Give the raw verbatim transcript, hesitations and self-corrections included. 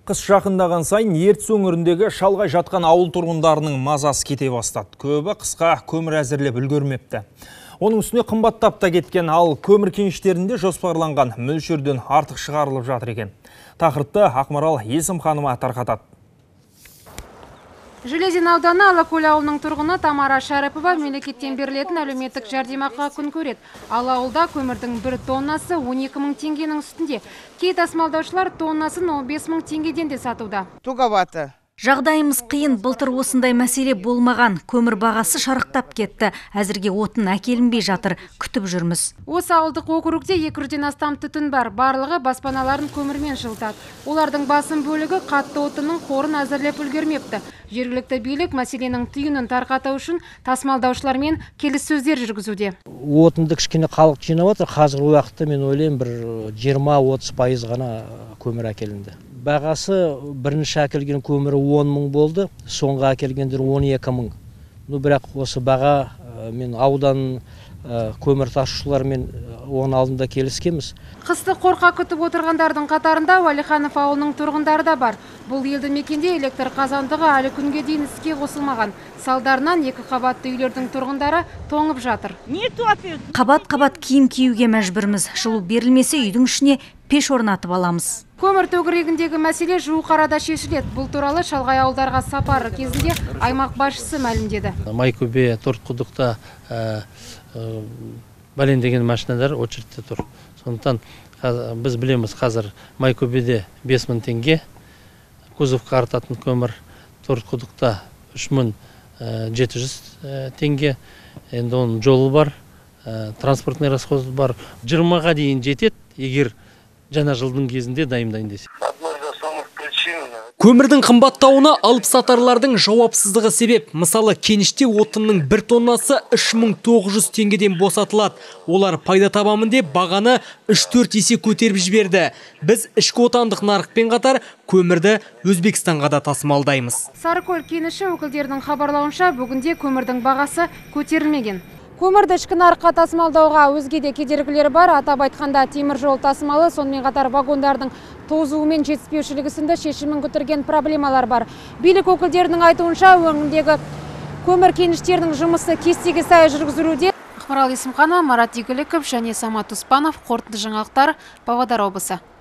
Қыс жақындаған сайын Ертіс өңіріндегі шалғай жатқан ауыл тұрғындарының мазасы кете бастады. Көбі қысқа көмір әзірлеп үлгермепті. Оның үстіне қымбаттап та кеткен, ал көмір кеніштерінде жоспарланған мөлшерден артық шығарылып жатыр екен. Тақырыпты Ақмарал Есімханова тарқатады. Железин ауданы Алакөл ауылының тұрғыны Тамара Шәріпова мемлекеттен берілетін әлеуметтік жәрдемақыға күн көреді. Ал ауылда көмірдің бір тоннасы он екі мың теңгенің үстінде. Кей тасымалдаушылар тоннасын он бес мың теңгеден де сатуда. Туговато. Жағдайымыз қиын, былтыр осындай мәселе болмаған. Көмір бағасы шарықтап кетті. Әзірге отын әкелінбей жатыр, күтіп жүрміз. Осы ауылдық округте екі жүзден астам түтін бар. Барлығы баспаналарын көмірмен жылытады. Олардың басым бөлігі қатты отынның қорын әзірлеп үлгермепті. Жергілікті билік мәселенің түйінін тарқату үшін тасымалдаушылармен келіссөздер жүргізуде. Отынды кішкене халық жинап отыр. Қазіргі уақытта мен ойлаймын бір жиырма отыз пайыз ғана көмір әкелінді. Бағасы бірінші әкелген көмірі он мың болды, соңғы әкелгендер он екі мың. Ну, бірақ осы баға мен аудан көмір тасушылармен оның алдында келіскенбіз. Қысты қорқа күтіп отырғандардың қатарында Уәлиханов ауылының тұрғындары да бар. Бұл елді мекенде электр қазандығы әлі күнге дейін іске қосылмаған. Салдарынан екі қабатты үйлердің тұрғындары тоңып жатыр. Қабат-қабат киім киюге мәжбүрміз. Жылу берілмесе үйдің ішіне пеш орнатып аламыз. Көмір төгірегіндегі мәселе жуық арада шешіледі. Бұл туралы шалғай ауылдарға сапары кезінде аймақ басшысы мәлімдеді. Майкөбе, Торткұдықта бәлен деген машиналар очередте тұр. Сондықтан біз білеміз, қазір Майкөбеде бес мың теңге, кузовқа артатын көмір, Торткұдықта үш мың жеті жүз теңге. Енді оның жолы бар, транспортный расходы бар. жиырмаға дейін жетеді, егер жаңа жылдың кезінде дайындайын десе. Көмірдің қымбаттауына алып сатарлардың жауапсыздығы себеп. Мысалы, кеніште отынның бір тоннасы үш мың тоғыз жүз теңгеден босатылады. Олар пайда табамын деп бағаны үш төрт есе көтеріп жіберді. Біз ішкі отандық нарықпен қатар көмірді Өзбекстанға да тасымалдаймыз. Сарыкөл кеніші өкілдерінің хабарлауынша бүгінде көмірдің бағасы көтерілмеген. Көмірді ішкі нарыққа тасымалдауға өзге де кедергілері бар. Атап айтқанда темір жол тасымалы, сонымен қатар вагондардың тозуы мен жетіспеушілігі сынды шешімін күтірген проблемалар бар. Билік өкілдерінің айтуынша өңірдегі көмір кеніштерінің жұмысы кестеге сай жүргізілуде. Ақмарал Есімханова, Марат Игіліков және Самат Успанов, қорытынды жаңалықтар, Павлодар облысы.